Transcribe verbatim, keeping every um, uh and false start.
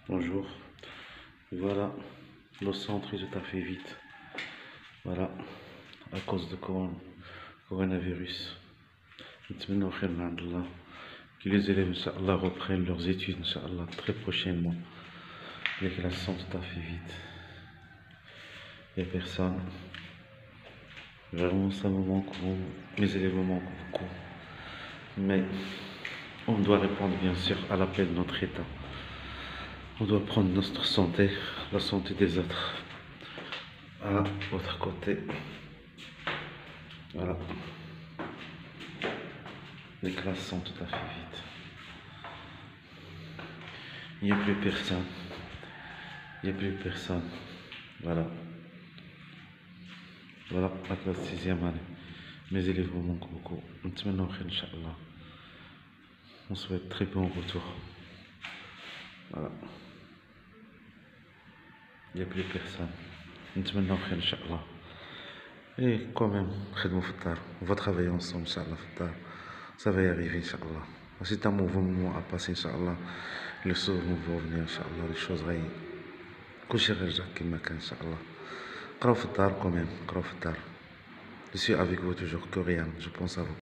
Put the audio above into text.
Bonjour. Voilà, le centre est tout à fait vide. Voilà, à cause du coronavirus. Maintenant, que les élèves, Inch'Allah, reprennent leurs études, Inch'Allah, très prochainement. Les classes sont tout à fait vides. Il n'y a personne. Vraiment, ça me manque, mes élèves me manquent beaucoup. Mais on doit répondre, bien sûr, à l'appel de notre État. On doit prendre notre santé, la santé des autres. À l'autre côté. Voilà. Les classes sont tout à fait vides. Il n'y a plus personne. Il n'y a plus personne. Voilà. Voilà la classe sixième année. Mes élèves me manquent beaucoup. Maintenant, Inch'Allah. On souhaite très bon retour. Voilà. Il n'y a plus personne. Maintenant, Inch'Allah. Et quand même, on va travailler ensemble, Inch'Allah. Ça va y arriver, Inch'Allah. C'est un mouvement à passer, Inch'Allah. Le soir, nous va venir, Inch'Allah. Les choses vont كل شيء غير كما كان ان شاء الله. قراو في الدار quand même, قراو في الدار. Je suis avec vous toujours, coréen, je pense à vous.